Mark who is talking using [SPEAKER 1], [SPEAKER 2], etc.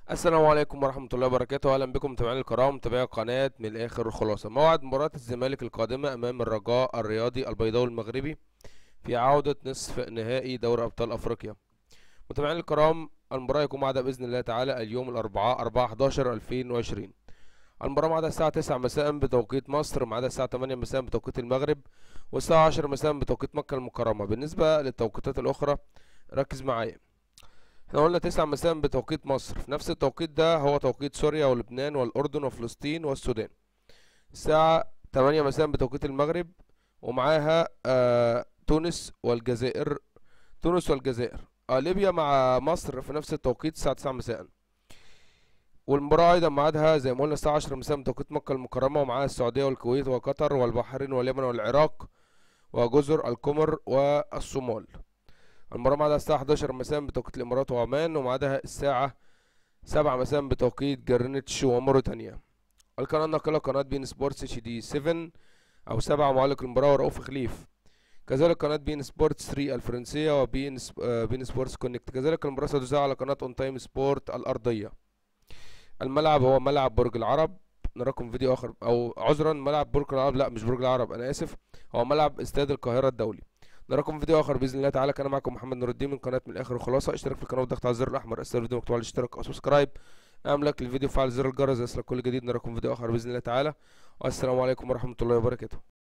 [SPEAKER 1] السلام عليكم ورحمة الله وبركاته. أهلا بكم متابعينا الكرام، متابعي قناة من الآخر الخلاصة. موعد مباراة الزمالك القادمة أمام الرجاء الرياضي البيضاوي المغربي في عودة نصف نهائي دوري أبطال أفريقيا. متابعينا الكرام، المباراة يكون معها بإذن الله تعالى اليوم الأربعاء 4/11/2020. المباراة معها الساعة 9 مساء بتوقيت مصر، معها الساعة 8 مساء بتوقيت المغرب، والساعة 10 مساء بتوقيت مكة المكرمة. بالنسبة للتوقيتات الأخرى ركز معايا. احنا قلنا 9 مساء بتوقيت مصر، في نفس التوقيت ده هو توقيت سوريا ولبنان والأردن وفلسطين والسودان. الساعة 8 مساء بتوقيت المغرب، ومعاها تونس والجزائر. ليبيا مع مصر في نفس التوقيت الساعة 9 مساء. والمباراة أيضا ميعادها زي ما قلنا الساعة 10 مساء بتوقيت مكة المكرمة، ومعاها السعودية والكويت وقطر والبحرين واليمن والعراق وجزر القمر والصومال. المباراة ميعادها الساعة 11 مساء بتوقيت الإمارات وعمان، وميعادها الساعة 7 مساء بتوقيت جرينتش وموريتانيا. القناة الناقلة قناة بين سبورتس اتش دي 7 أو 7، معلق المباراة ورؤوف خليف. كذلك قناة بين سبورتس 3 الفرنسية بين سبورتس كونكت. كذلك المباراة ستذاع على قناة اون تايم سبورت الأرضية. الملعب هو ملعب برج العرب. نراكم فيديو آخر، أو عذرا، ملعب برج العرب، لا مش برج العرب، أنا آسف، هو ملعب استاد القاهرة الدولي. نراكم فيديو آخر بإذن الله تعالى. كان معكم محمد نور الدين من قناة من الآخر وخلاصة. اشترك في القناة وضغط على الزر الأحمر أسفل الفيديو مكتوب على الاشتراك أو سبسكرايب. املك الفيديو، فعل زر الجرس يصلك كل جديد. نراكم فيديو آخر بإذن الله تعالى، والسلام عليكم ورحمة الله وبركاته.